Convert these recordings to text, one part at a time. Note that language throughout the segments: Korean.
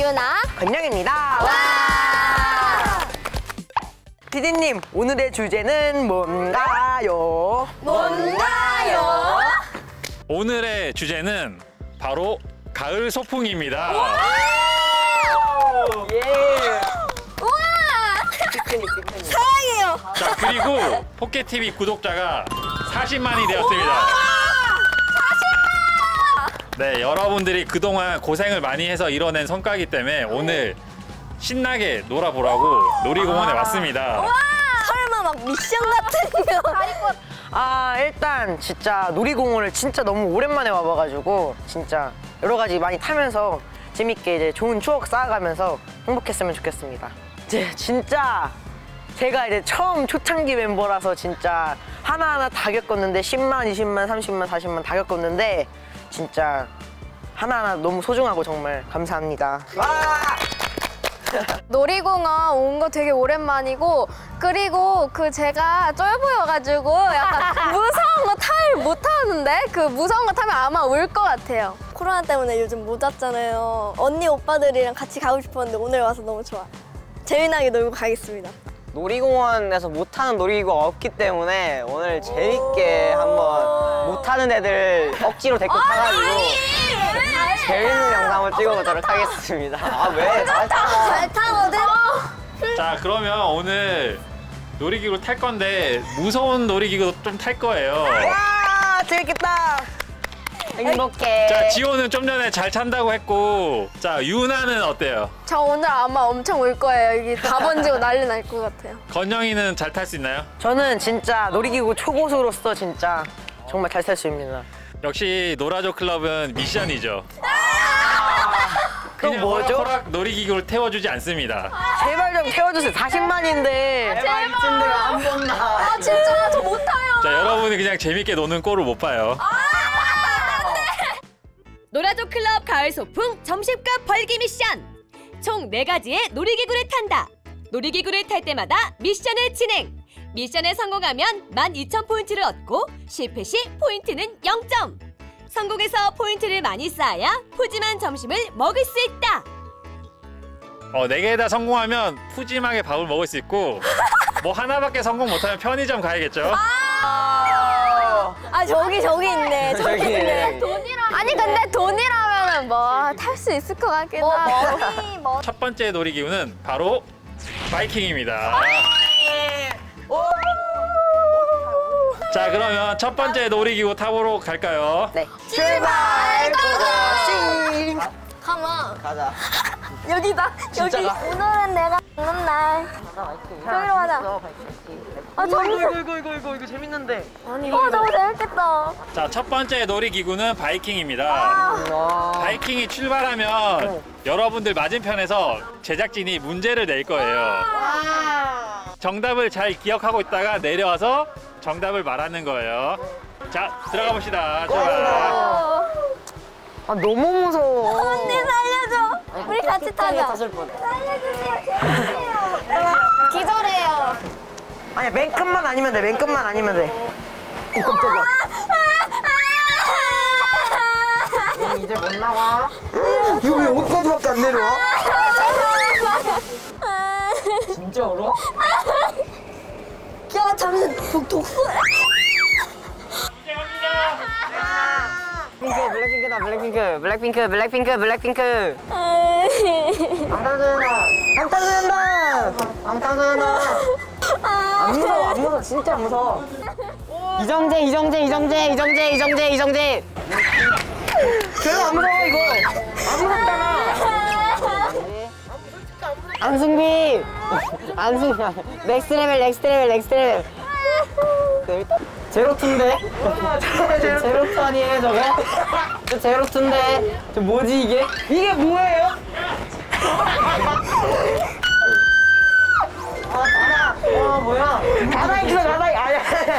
유나, 건영입니다. 와! 피디님, 오늘의 주제는 뭔가요? 뭔가요? 오늘의 주제는 바로 가을 소풍입니다. 예! 우와! 피크닉. 사랑해요. 자, 그리고 포켓TV 구독자가 40만이 되었습니다. 네, 여러분들이 그동안 고생을 많이 해서 이뤄낸 성과이기 때문에 오늘 신나게 놀아보라고 놀이공원에 왔습니다. 와! 설마 막 미션 같은 거. 일단 진짜 놀이공원을 진짜 너무 오랜만에 와봐가지고 진짜 여러 가지 많이 타면서 재밌게 이제 좋은 추억 쌓아가면서 행복했으면 좋겠습니다. 이제 진짜 제가 이제 처음 초창기 멤버라서 진짜 하나하나 다 겪었는데 10만, 20만, 30만, 40만 다 겪었는데 진짜 하나하나 너무 소중하고 정말 감사합니다. 와! 놀이공원 온 거 되게 오랜만이고, 그리고 제가 쫄보여가지고 약간 무서운 거 못 타는데 그 무서운 거 타면 아마 울 것 같아요. 코로나 때문에 요즘 못 왔잖아요. 언니 오빠들이랑 같이 가고 싶었는데 오늘 와서 너무 좋아. 재미나게 놀고 가겠습니다. 놀이공원에서 못하는 놀이기구가 없기 때문에 오늘 재밌게 한번 못하는 애들 억지로 데리고 타가지고 재밌는 영상을 찍어보도록 하겠습니다. 아 왜? 잘 타거든? 자, 그러면 오늘 놀이기구 탈 건데 무서운 놀이기구 좀 탈 거예요. 와! 재밌겠다! 행복해. 자, 지호는 좀 전에 잘 찬다고 했고, 자, 유나는 어때요? 저 오늘 아마 엄청 울 거예요. 여기 다 번지고 난리 날 것 같아요. 건영이는 잘 탈 수 있나요? 저는 진짜 놀이기구 초고수로서 진짜 정말 잘 탈 수 있습니다. 역시 노라조 클럽은 미션이죠. 그럼 뭐죠? 호락 놀이기구를 태워주지 않습니다. 제발 좀 태워주세요. 40만인데. 제발 이쯤 되면 한 번만. 아 진짜 저 못 타요. 자, 여러분이 그냥 재밌게 노는 꼴을 못 봐요. 노라조 클럽 가을 소풍 점심값 벌기 미션. 총 4가지의 놀이기구를 탄다. 놀이기구를 탈 때마다 미션을 진행. 미션에 성공하면 12,000포인트를 얻고 실패 시 포인트는 0점. 성공해서 포인트를 많이 쌓아야 푸짐한 점심을 먹을 수 있다. 4개 다 성공하면 푸짐하게 밥을 먹을 수 있고, 뭐 하나밖에 성공 못하면 편의점 가야겠죠? 아 저기 있네. 저기 있네. 아니 근데 돈이라면은 뭐 탈 수 있을 것 같기도 하고. 첫 번째 놀이기구는 바로 바이킹입니다. 자, 그러면 첫 번째 놀이기구 타보러 갈까요? 네. 출발! 고고싱! 가만. 가자. 여기다. 진짜 여기. 가. 오늘은 내가 있는 날. 저기로 가자. 아 이거 재밌는데. 너무 재밌겠다. 자, 첫 번째 놀이기구는 바이킹입니다. 바이킹이 출발하면 여러분들 맞은편에서 제작진이 문제를 낼 거예요. 정답을 잘 기억하고 있다가 내려와서 정답을 말하는 거예요. 자, 들어가 봅시다. 출발. 너무 무서워. 언니 살려줘. 우리 같이 타자. 탔을 뻔. 기절해요. 아니, 맨 끝만 아니면 돼. 맨 끝만 아니면 돼. 깜짝이야. 이제 못 나와. 이거 왜 어디까지밖에 안 내려와? 진짜 울어? 야 잠시 독소. 블랙핑크. 방탄소년단. 안 무서워. 진짜 안 무서워. 이정재. 별로 안 무서워, 이거. 안 무섭잖아. 안승비. 넥스트레벨. 제로투인데? 제로투 아니에요, 저거? 저 제로투인데? 저 뭐지, 이게? 이게 뭐예요? 뭐야? 아야.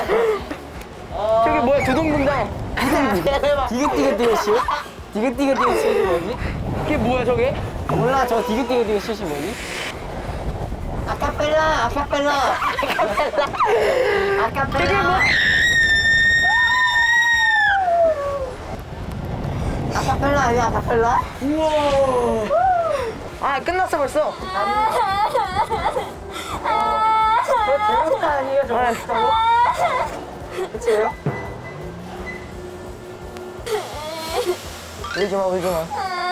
저기 뭐야, 두둥둥당. 디귿디귿 슛? 디귿디귿 슛이 뭐지? 그게 뭐야, 저게? 몰라, 저 디귿디귿 슛이 뭐지? 아카펠라. 저게 뭐? 아카펠라 아니야, 아카펠라? 우와. 아 끝났어 벌써. 재밌다 아니에요 저거 진짜로? 그치요? 울지 마 울지 마.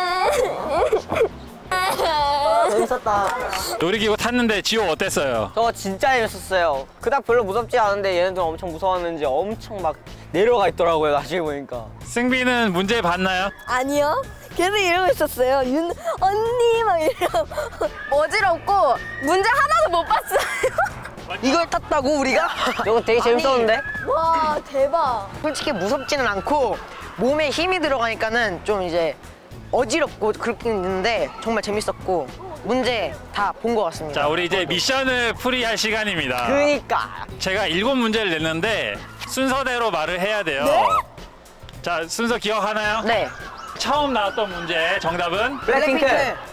재밌었다. 놀이기구 탔는데 지호 어땠어요? 저 진짜 재밌었어요. 그닥 별로 무섭지 않은데 얘네들 엄청 무서웠는지 엄청 막 내려가 있더라고요 나중에 보니까. 승비는 문제 봤나요? 아니요. 계속 이러고 있었어요. 언니 막 이러고. 어지럽고 문제 하나도 못 봤어요. 이걸 탔다고 우리가? 저거 되게 재밌었는데? 와 대박. 솔직히 무섭지는 않고 몸에 힘이 들어가니까는 좀 이제 어지럽고 그렇긴 있는데 정말 재밌었고 문제 다 본 것 같습니다. 자, 우리 이제 미션을 풀이할 시간입니다. 그니까. 제가 7문제를 냈는데 순서대로 말을 해야 돼요. 자, 순서 기억하나요? 네. 처음 나왔던 문제 정답은 블랙핑크.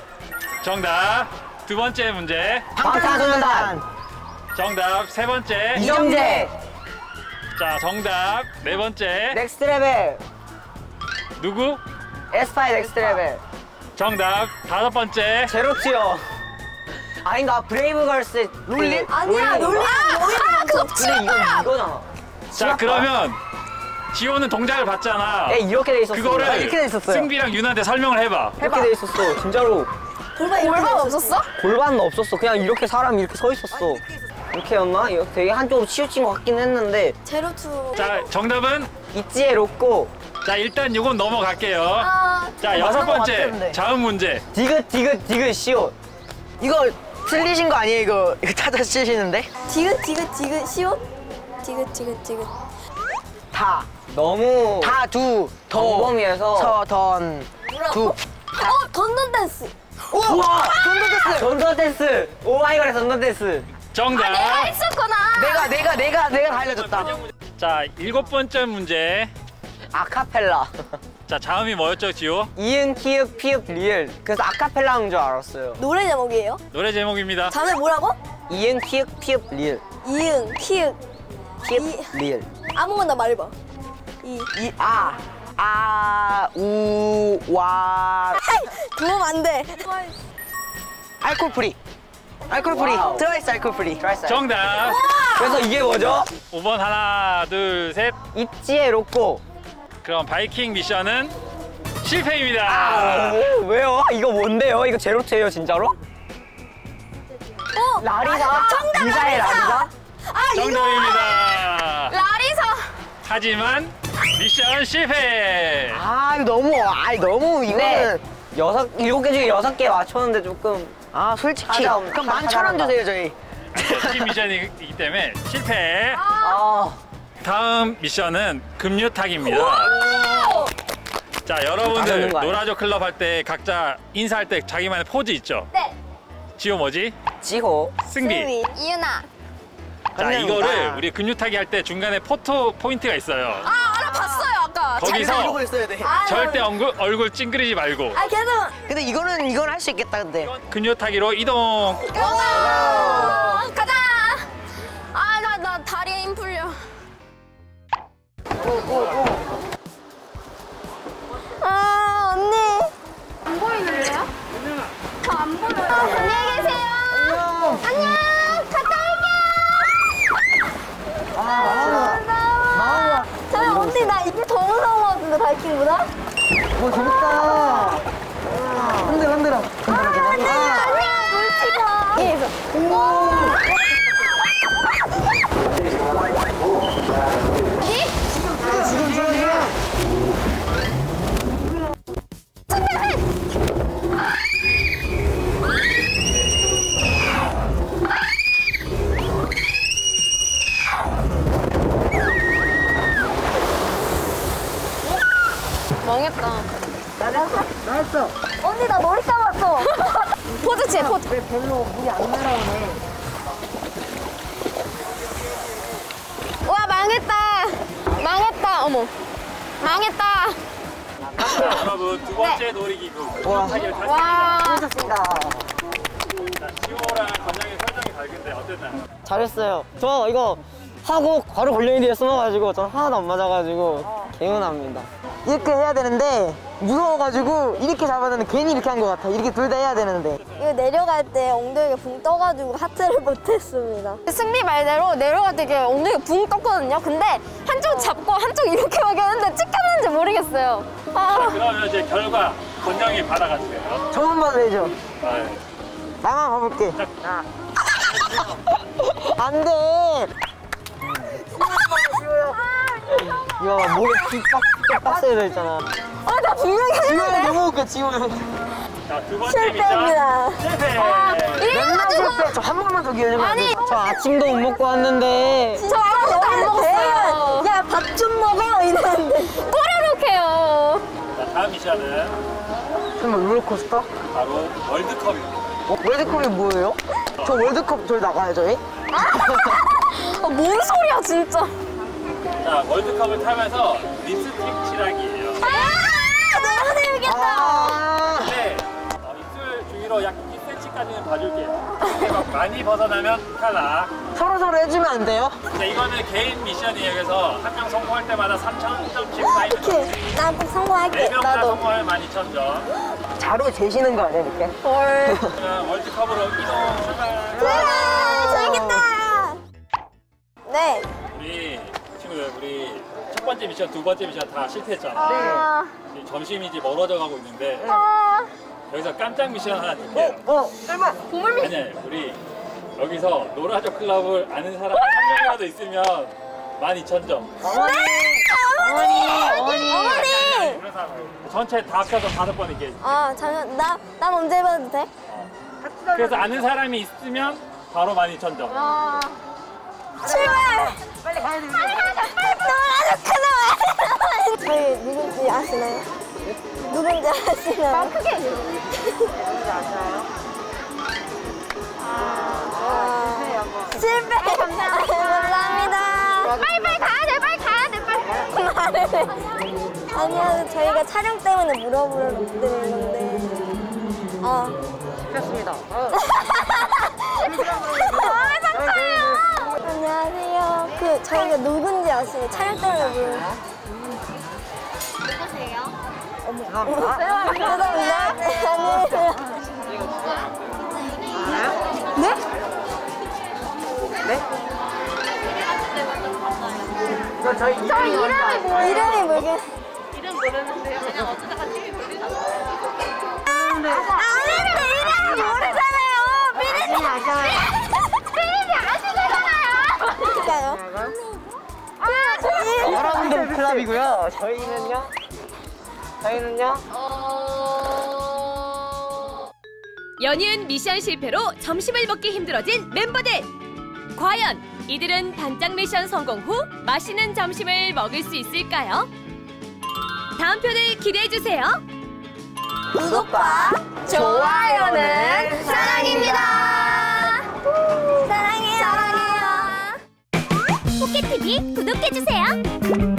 정답. 두 번째 문제 방탄소년단. 정답. 세 번째 이정재. 자, 정답. 네 번째 넥스트 레벨. 누구? 에스파이 넥스트 레벨. 정답. 다섯 번째 제로티어. 아닌가? 브레이브걸스. 롤린? 아니야 롤리야. 그거 근데 이거잖아. 자, 그러면 지호는 동작을 봤잖아. 야 이렇게 돼 있었어. 그거를 이렇게 돼 있었어요. 승비랑 윤한테 설명을 해봐. 이렇게 돼 있었어. 진짜로. 골반 없었어? 골반은 없었어. 그냥 이렇게 사람이 이렇게 서 있었어. 이렇게였나? 이거 되게 한쪽으로 치우친 것 같긴 했는데. 제로투. 자, 정답은 있지에 로꼬. 자, 일단 이건 넘어갈게요. 자, 여섯 맞는 것 번째 같았는데. 다음 문제. 디귿 시옷. 이거 틀리신 거 아니에요? 이거 찾아 쓰시는데? 디귿 시옷. 디귿. 다. 너무 다, 두, 더, 정범위에서. 서, 던, 두. 던던 댄스. 우와! 전던 댄스. 오마이걸의 전던 댄스. 정답. 내가 했었구나. 내가 다 알려줬다. 자, 일곱 번째 문제. 아카펠라. 자, 자음이 뭐였죠, 지호? 이응, 키읔, 피읍, 리을. 그래서 아카펠라인 줄 알았어요. 노래 제목이에요? 노래 제목입니다. 자네 뭐라고? 이응, 키읔, 피읍, 리을. 이응, 키읔. 피읍, 리을. 아무거나 말해봐. 우, 와. 그러면 안 돼. 알콜 프리. 와우. 트와이스 알콜 프리. 정답. 그래서 이게 뭐죠? 5번 하나, 둘, 셋. 있지에 로꼬. 그럼 바이킹 미션은 실패입니다. 왜요? 이거 뭔데요? 이거 제로트예요, 진짜로? 라리사? 정답, 리사의 라리사. 라리사? 정답입니다. 라리사. 하지만 미션 실패. 이거 너무 이거는. 네. 7개 중에 6개 맞췄는데 조금. 솔직히. 하자, 그럼 하자, 11,000원 주세요, 저희. 팀 미션이기 때문에 실패. 아. 다음 미션은 금류타기입니다. 자, 여러분들 나가는 거 아니야? 노라조 클럽 할 때 각자 인사할 때 자기만의 포즈 있죠? 네. 지호 뭐지? 지호. 승비. 이윤아. 자, 감사합니다. 이거를 우리 금류타기 할 때 중간에 포토 포인트가 있어요. 알아봤어요 아까. 거기서 이러고 있어야 돼. 절대 얼굴 찡그리지 말고 계속. 근데 이건 할 수 있겠다, 근데. 금류타기로 이동. 가자. 나 다리에 힘 풀려. 언니. 안 보이는데요? 저 안 보여요. 안녕히 계세요. 안녕. 갔다 올게요. 저희 언니 나 이게 더 무서운 것 같은데 바이킹보다? 재밌다. 흔들어. 아니야 물치고. 망했다. 나했어. 언니 나 머리 감았어. 포즈 취해 포즈. 왜 별로 물이 안 날아오네. 와 망했다. 어머. 망했다. 여러분 두 번째 놀이기구 금류타기를 탔습니다. 와. 자, 지호랑 관장의 설정이 밝은데 어땠나요? 잘했어요. 저 이거 하고 바로 걸려있는 데 숨어가지고 전 하나도 안 맞아가지고 개운합니다. 이렇게 해야 되는데 무서워가지고 이렇게 잡았는데 괜히 이렇게 한 것 같아. 이렇게 둘 다 해야 되는데. 이거 내려갈 때 엉덩이가 붕 떠가지고 하트를 못했습니다. 승리 말대로 내려갈 때 이렇게 엉덩이가 붕 떴거든요. 근데 한쪽 잡고 한쪽 이렇게 막였는데 찍혔는지 모르겠어요. 아. 그러면 이제 결과 권영이 받아가세요. 저만 봐도 되죠? 아, 예. 나만 봐볼게. 안 돼. 이거 목에 빡빡 있잖아. 아, 나 분명히 했는데. 너무 웃겨, 지금. 자, 두 번째 실패입니다. 미션 실패. 맨날 실패. 저 한 번만 더 기회를 주면 안 돼? 저 아침도 못 먹고 왔는데. 저 아무것도 안 먹었어요. 야, 밥 좀 먹어! 이랬는데. 꼬르륵해요. 자, 다음 미션은 정말 롤러코스터? 바로 월드컵입니다. 월드컵이 뭐예요? 저 월드컵 저희 나가요, 저희? 뭔 소리야, 진짜. 자, 월드컵을 타면서 립스틱 칠하기예요. 너무 재밌겠다. 아, 근데 입술 주위로 약 2cm까지는 봐줄게요. 이렇게 막 많이 벗어나면 탈락. 서로 해주면 안 돼요? 자, 이거는 개인 미션이에요. 그래서 한 명 성공할 때마다 3,000점씩 쌓이는 오케이. 난 꼭 성공할게. 4명 다 나도. 성공하면 12,000점. 자로 재시는 거 아니야, 이렇게? 헐. 그러면 월드컵으로 이동 출발. 재밌겠다! 네. 우리 친구들, 우리 첫 번째 미션, 두 번째 미션 다 실패했잖아. 아, 지금 점심이 이제 멀어져 가고 있는데 아. 여기서 깜짝 미션 하나 줄게요. 설마. 아니, 우리 여기서 노라조 클럽을 아는 사람이 한 명이라도 있으면 12,000점. 어머니! 전체 다 합쳐서 5번 이게. 아, 잠시만. 난 언제 해봐도 돼? 그래서 아는 사람이 있으면 바로 12,000점. 아. 출발! 빨리 가야 돼. 저희 누군지 아시나요? 누군지 아시나요? 크게. 실패! 감사합니다. 빨리 가야 돼, 빨리 가야 돼. 아니요, 저희가 촬영 때문에 물어보는 건데. 됐습니다. 안녕하세요. 저희가 누군지 아시나요? 촬영 때문에 물어보는. 감사합니다. 죄송합니다. 안녕하세요. 네? 네? 저희 이름이 뭐예요? 이름이 뭐게? 아는데 이름 모르잖아요. 피디님 아시잖아요. 그러니까요. 여러분들 클럽이고요. 저희는요? 연이은 미션 실패로 점심을 먹기 힘들어진 멤버들. 과연 이들은 단짝 미션 성공 후 맛있는 점심을 먹을 수 있을까요? 다음 편을 기대해주세요. 구독과 좋아요는 사랑입니다. 사랑해요. 포켓TV 구독해주세요.